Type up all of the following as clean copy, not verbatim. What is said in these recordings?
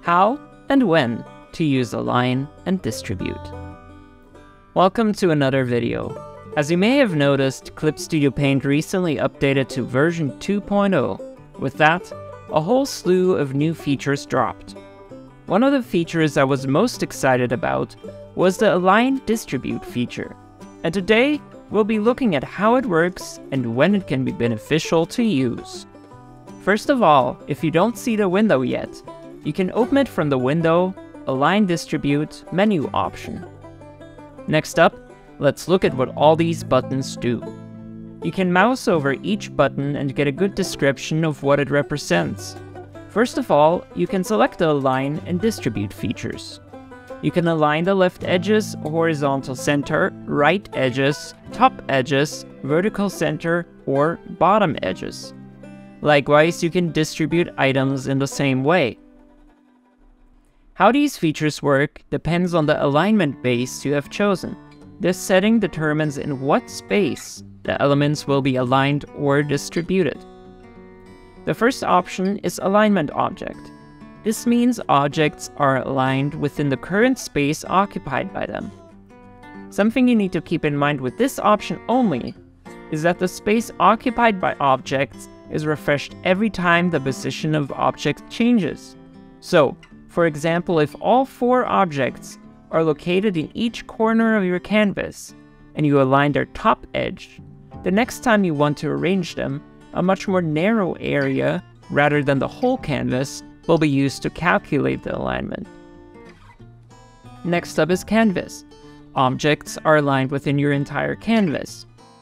how and when to use Align and Distribute. Welcome to another video. As you may have noticed, Clip Studio Paint recently updated to version 2.0. With that, a whole slew of new features dropped. One of the features I was most excited about was the Align Distribute feature. And today, we'll be looking at how it works and when it can be beneficial to use. First of all, if you don't see the window yet, you can open it from the Window, Align Distribute menu option. Next up, let's look at what all these buttons do. You can mouse over each button and get a good description of what it represents. First of all, you can select the Align and Distribute features. You can align the left edges, horizontal center, right edges, top edges, vertical center, or bottom edges. Likewise, you can distribute items in the same way. How these features work depends on the alignment base you have chosen. This setting determines in what space the elements will be aligned or distributed. The first option is Alignment Object. This means objects are aligned within the current space occupied by them. Something you need to keep in mind with this option only is that the space occupied by objects is refreshed every time the position of objects changes. So, for example, if all 4 objects are located in each corner of your canvas, and you align their top edge, the next time you want to arrange them, a much more narrow area, rather than the whole canvas, will be used to calculate the alignment. Next up is Canvas. Objects are aligned within your entire canvas.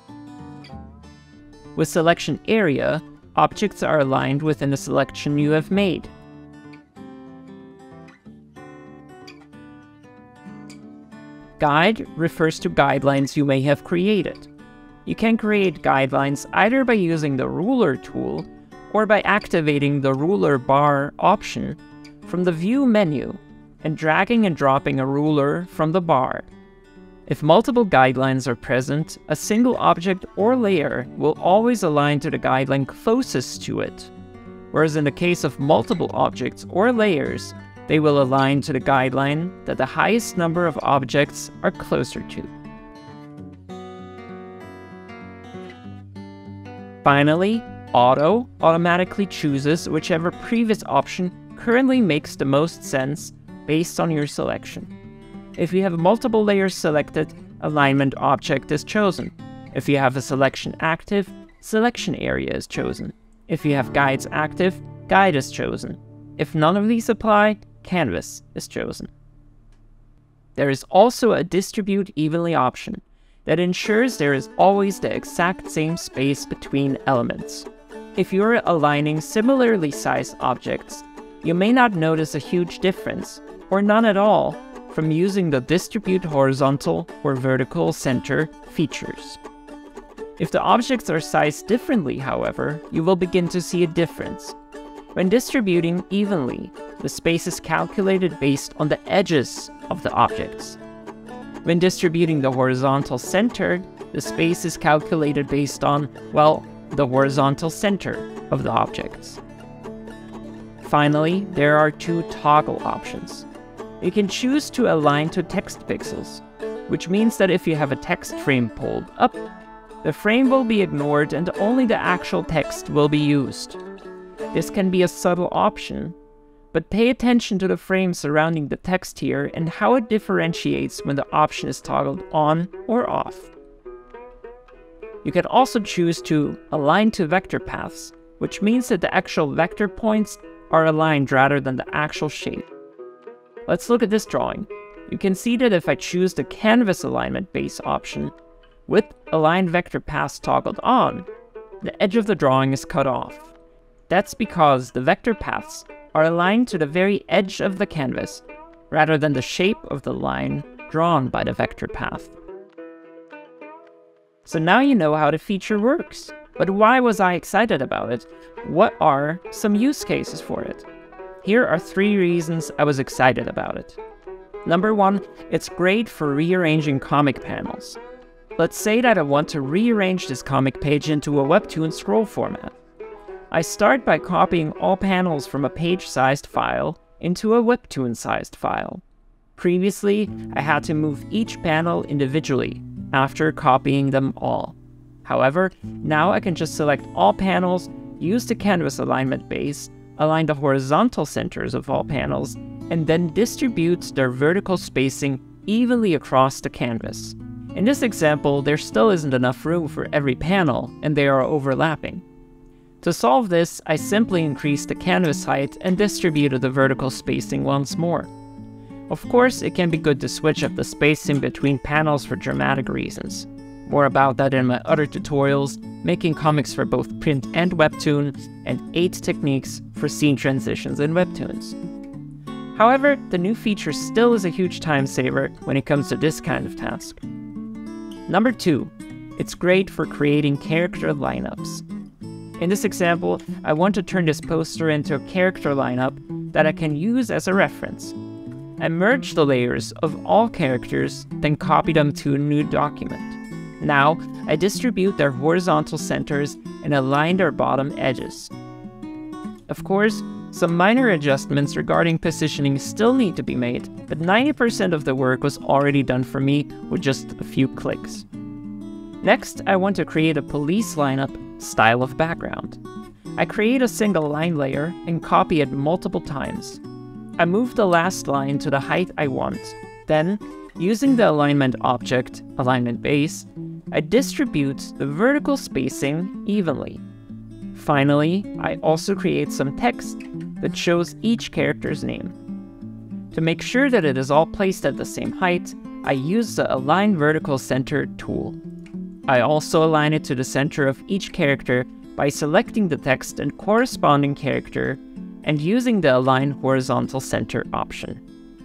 With Selection Area, objects are aligned within the selection you have made. Guide refers to guidelines you may have created. You can create guidelines either by using the Ruler tool or by activating the Ruler bar option from the View menu and dragging and dropping a ruler from the bar. If multiple guidelines are present, a single object or layer will always align to the guideline closest to it, whereas in the case of multiple objects or layers, they will align to the guideline that the highest number of objects are closer to. Finally, Auto automatically chooses whichever previous option currently makes the most sense based on your selection. If you have multiple layers selected, Alignment Object is chosen. If you have a selection active, Selection Area is chosen. If you have guides active, Guide is chosen. If none of these apply, Canvas is chosen. There is also a Distribute Evenly option that ensures there is always the exact same space between elements. If you're aligning similarly sized objects, you may not notice a huge difference, or none at all, from using the Distribute Horizontal or Vertical Center features. If the objects are sized differently, however, you will begin to see a difference. When distributing evenly, the space is calculated based on the edges of the objects. When distributing the horizontal center, the space is calculated based on, well, the horizontal center of the objects. Finally, there are 2 toggle options. You can choose to align to text pixels, which means that if you have a text frame pulled up, the frame will be ignored and only the actual text will be used. This can be a subtle option, but pay attention to the frame surrounding the text here and how it differentiates when the option is toggled on or off. You can also choose to align to vector paths, which means that the actual vector points are aligned rather than the actual shape. Let's look at this drawing. You can see that if I choose the Canvas Alignment Base option, with Align Vector Paths toggled on, the edge of the drawing is cut off. That's because the vector paths are aligned to the very edge of the canvas, rather than the shape of the line drawn by the vector path. So now you know how the feature works. But why was I excited about it? What are some use cases for it? Here are 3 reasons I was excited about it. Number 1, it's great for rearranging comic panels. Let's say that I want to rearrange this comic page into a Webtoon scroll format. I start by copying all panels from a page-sized file into a Webtoon-sized file. Previously, I had to move each panel individually after copying them all. However, now I can just select all panels, use the canvas alignment base, align the horizontal centers of all panels, and then distribute their vertical spacing evenly across the canvas. In this example, there still isn't enough room for every panel, and they are overlapping. To solve this, I simply increased the canvas height and distributed the vertical spacing once more. Of course, it can be good to switch up the spacing between panels for dramatic reasons. More about that in my other tutorials, making comics for both print and Webtoon, and 8 techniques for scene transitions in Webtoons. However, the new feature still is a huge time saver when it comes to this kind of task. Number 2, it's great for creating character lineups. In this example, I want to turn this poster into a character lineup that I can use as a reference. I merge the layers of all characters, then copy them to a new document. Now, I distribute their horizontal centers and align their bottom edges. Of course, some minor adjustments regarding positioning still need to be made, but 90% of the work was already done for me with just a few clicks. Next, I want to create a police lineup style of background. I create a single line layer and copy it multiple times. I move the last line to the height I want. Then, using the alignment object, alignment base, I distribute the vertical spacing evenly. Finally, I also create some text that shows each character's name. To make sure that it is all placed at the same height, I use the Align Vertical Center tool. I also align it to the center of each character by selecting the text and corresponding character and using the Align Horizontal Center option.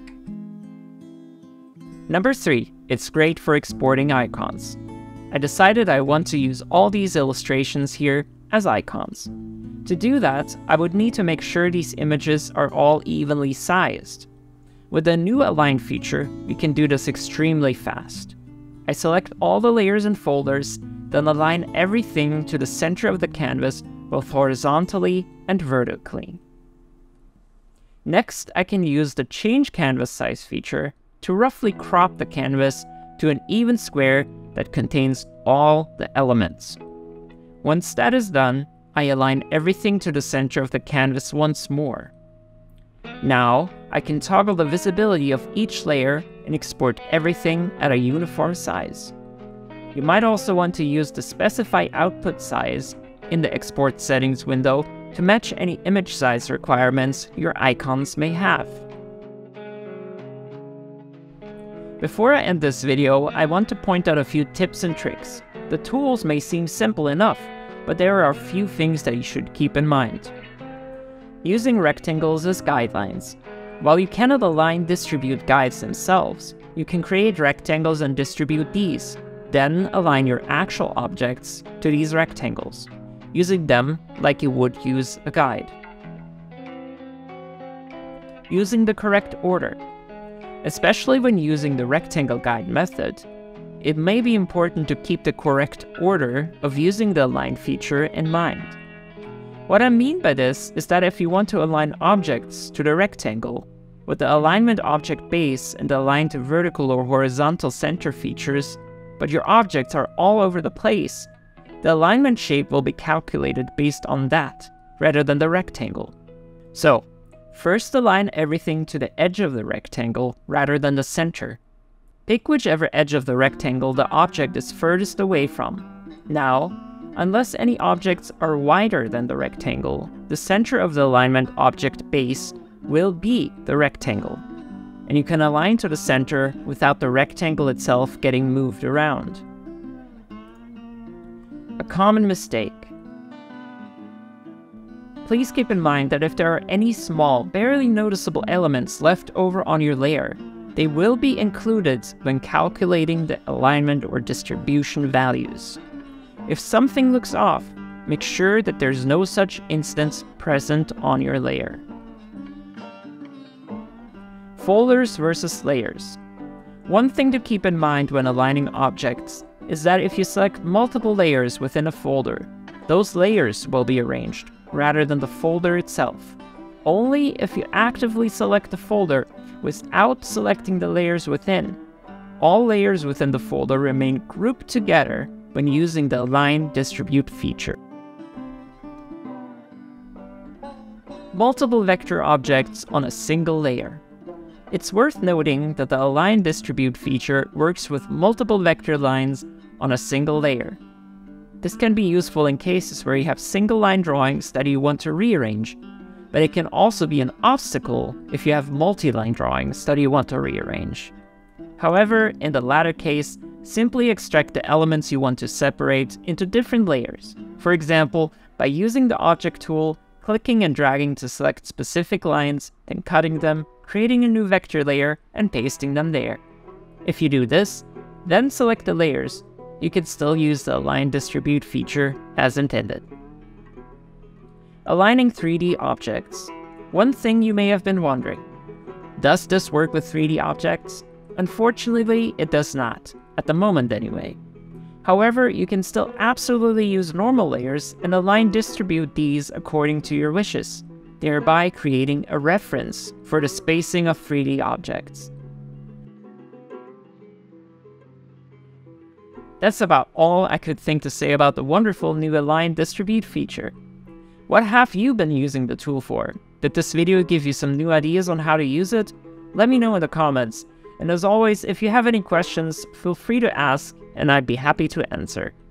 Number 3, it's great for exporting icons. I decided I want to use all these illustrations here as icons. To do that, I would need to make sure these images are all evenly sized. With the new Align feature, we can do this extremely fast. I select all the layers and folders, then align everything to the center of the canvas both horizontally and vertically. Next, I can use the Change Canvas Size feature to roughly crop the canvas to an even square that contains all the elements. Once that is done, I align everything to the center of the canvas once more. Now, I can toggle the visibility of each layer and export everything at a uniform size. You might also want to use the Specify Output Size in the Export Settings window to match any image size requirements your icons may have. Before I end this video, I want to point out a few tips and tricks. The tools may seem simple enough, but there are a few things that you should keep in mind. Using rectangles as guidelines. While you cannot align distribute guides themselves, you can create rectangles and distribute these, then align your actual objects to these rectangles, using them like you would use a guide. Using the correct order. Especially when using the rectangle guide method, it may be important to keep the correct order of using the align feature in mind. What I mean by this is that if you want to align objects to the rectangle, with the alignment object base and the align to vertical or horizontal center features, but your objects are all over the place, the alignment shape will be calculated based on that, rather than the rectangle. So, first align everything to the edge of the rectangle rather than the center. Pick whichever edge of the rectangle the object is furthest away from. Now, unless any objects are wider than the rectangle, the center of the alignment object base will be the rectangle, and you can align to the center without the rectangle itself getting moved around. A common mistake. Please keep in mind that if there are any small, barely noticeable elements left over on your layer, they will be included when calculating the alignment or distribution values. If something looks off, make sure that there's no such instance present on your layer. Folders versus layers. One thing to keep in mind when aligning objects is that if you select multiple layers within a folder, those layers will be arranged rather than the folder itself. only if you actively select the folder without selecting the layers within. All layers within the folder remain grouped together when using the Align Distribute feature. Multiple vector objects on a single layer. It's worth noting that the Align Distribute feature works with multiple vector lines on a single layer. This can be useful in cases where you have single line drawings that you want to rearrange, but it can also be an obstacle if you have multi-line drawings that you want to rearrange. However, in the latter case, simply extract the elements you want to separate into different layers. For example, by using the Object tool, clicking and dragging to select specific lines, then cutting them, creating a new vector layer, and pasting them there. If you do this, then select the layers, you can still use the Align Distribute feature as intended. Aligning 3D objects. One thing you may have been wondering: does this work with 3D objects? Unfortunately, it does not, at the moment anyway. However, you can still absolutely use normal layers and Align Distribute these according to your wishes, thereby creating a reference for the spacing of 3D objects. That's about all I could think to say about the wonderful new Align Distribute feature. What have you been using the tool for? Did this video give you some new ideas on how to use it? Let me know in the comments. And as always, if you have any questions, feel free to ask, and I'd be happy to answer.